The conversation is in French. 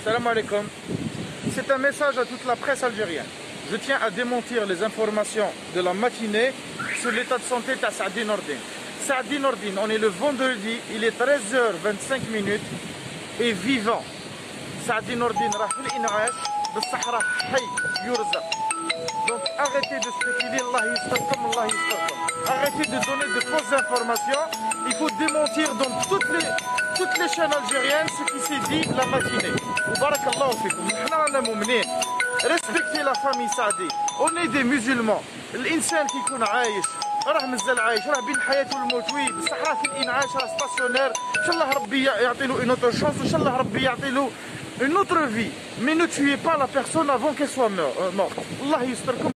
Salam alaikum. C'est un message à toute la presse algérienne. Je tiens à démentir les informations de la matinée sur l'état de santé de Saadi Nordine. Saadi Nordine, on est le vendredi, il est 13h25 et vivant. Saadi Nordine, donc arrêtez de spéculer, Allah yistarkum, Allah yistarkum. Arrêtez de donner de fausses informations. Il faut démentir dans toutes les chaînes algériennes ce qui s'est dit la matinée. Barakallahu fikum. Respectez la famille Saadi. On est des musulmans. الانسان كي يكون عايش راه مازال عايش، راه بين الحياه والموت. وي بصح راه في الانعاش راه ستاسيونير. ان شاء الله ربي يعطي له اون اوتر شانس، ان شاء الله ربي يعطي له une autre vie. Mais ne tuez pas la personne avant qu'elle soit morte. Allah yistarkum.